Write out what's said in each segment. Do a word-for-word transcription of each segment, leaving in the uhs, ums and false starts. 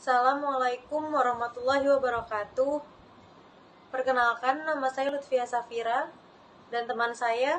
Assalamualaikum warahmatullahi wabarakatuh. Perkenalkan, nama saya Lutfia Safira dan teman saya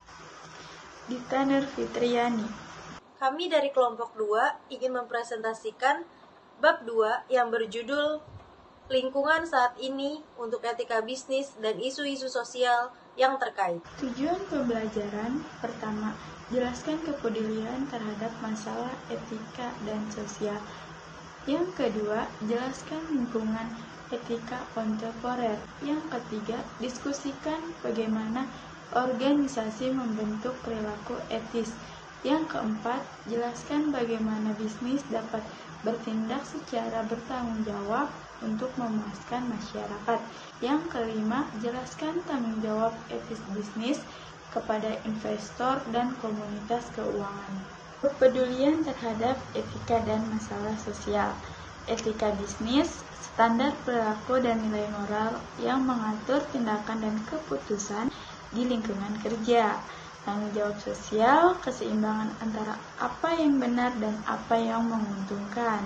Dita Nurfitriani. Kami dari kelompok dua ingin mempresentasikan bab dua yang berjudul Lingkungan saat ini untuk etika bisnis dan isu-isu sosial yang terkait. Tujuan pembelajaran pertama, jelaskan kepedulian terhadap masalah etika dan sosial. Yang kedua, jelaskan lingkungan etika kontemporer. Yang ketiga, diskusikan bagaimana organisasi membentuk perilaku etis. Yang keempat, jelaskan bagaimana bisnis dapat bertindak secara bertanggung jawab untuk memuaskan masyarakat. Yang kelima, jelaskan tanggung jawab etis bisnis kepada investor dan komunitas keuangan. Kepedulian terhadap etika dan masalah sosial. Etika bisnis, standar perilaku dan nilai moral yang mengatur tindakan dan keputusan di lingkungan kerja. Tanggung jawab sosial, keseimbangan antara apa yang benar dan apa yang menguntungkan.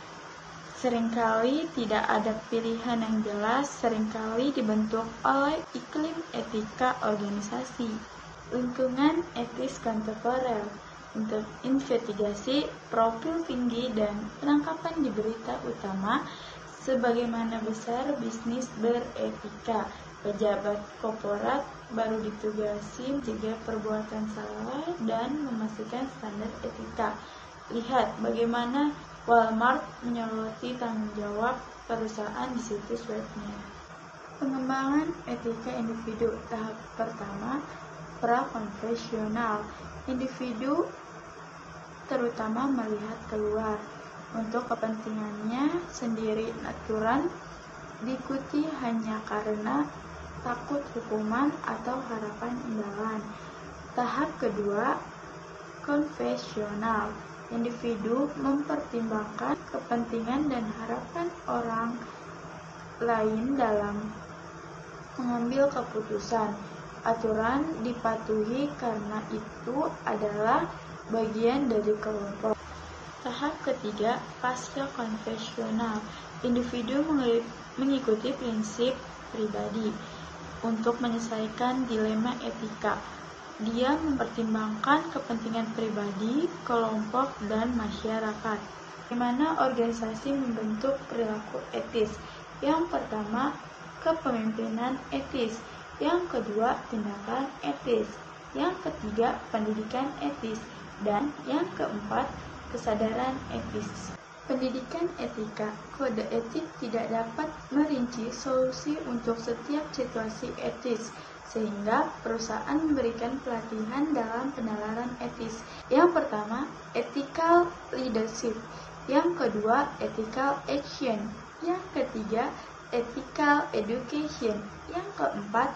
Seringkali tidak ada pilihan yang jelas, seringkali dibentuk oleh iklim etika organisasi. Lingkungan etis kontemporer. Untuk investigasi, profil tinggi, dan penangkapan di berita utama, sebagaimana besar bisnis beretika. Pejabat korporat baru ditugasi mencegah perbuatan salah dan memastikan standar etika. Lihat bagaimana Walmart menyoroti tanggung jawab perusahaan di situs webnya. Pengembangan etika individu. Tahap pertama, pra-konfesional. Individu terutama melihat keluar untuk kepentingannya sendiri. Aturan diikuti hanya karena takut hukuman atau harapan imbalan. Tahap kedua, konfesional. Individu mempertimbangkan kepentingan dan harapan orang lain dalam mengambil keputusan. Aturan dipatuhi karena itu adalah bagian dari kelompok. Tahap ketiga, pasca konfesional. Individu mengikuti prinsip pribadi untuk menyelesaikan dilema etika. Dia mempertimbangkan kepentingan pribadi, kelompok, dan masyarakat. Bagaimana organisasi membentuk perilaku etis? Yang pertama, kepemimpinan etis. Yang kedua, tindakan etis. Yang ketiga, pendidikan etis. Dan yang keempat, kesadaran etis. Pendidikan etika. Kode etik tidak dapat merinci solusi untuk setiap situasi etis, sehingga perusahaan memberikan pelatihan dalam penalaran etis. Yang pertama, ethical leadership. Yang kedua, ethical action. Yang ketiga, ethical education. Yang keempat,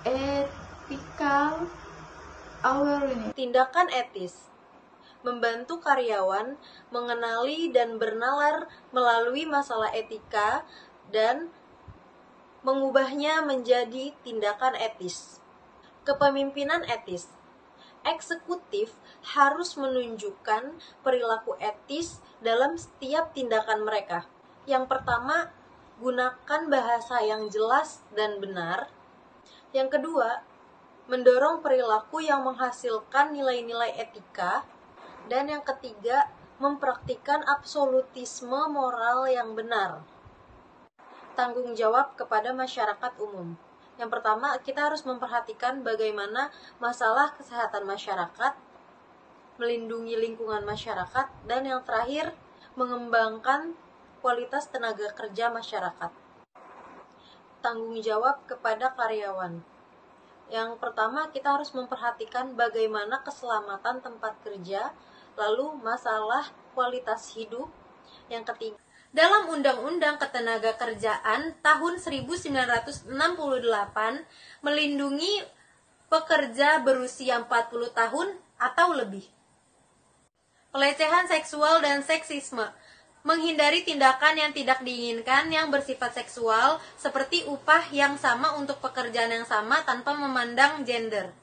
ethical awareness. Tindakan etis membantu karyawan mengenali dan bernalar melalui masalah etika dan mengubahnya menjadi tindakan etis. Kepemimpinan etis. Eksekutif harus menunjukkan perilaku etis dalam setiap tindakan mereka. Yang pertama, gunakan bahasa yang jelas dan benar. Yang kedua, mendorong perilaku yang menghasilkan nilai-nilai etika. Dan yang ketiga, mempraktikkan absolutisme moral yang benar. Tanggung jawab kepada masyarakat umum. Yang pertama, kita harus memperhatikan bagaimana masalah kesehatan masyarakat, melindungi lingkungan masyarakat, dan yang terakhir, mengembangkan kualitas tenaga kerja masyarakat. Tanggung jawab kepada karyawan. Yang pertama, kita harus memperhatikan bagaimana keselamatan tempat kerja, lalu masalah kualitas hidup. Yang ketiga, dalam Undang-Undang Ketenagakerjaan tahun seribu sembilan ratus enam puluh delapan melindungi pekerja berusia empat puluh tahun atau lebih. Pelecehan seksual dan seksisme. Menghindari tindakan yang tidak diinginkan yang bersifat seksual, seperti upah yang sama untuk pekerjaan yang sama tanpa memandang gender.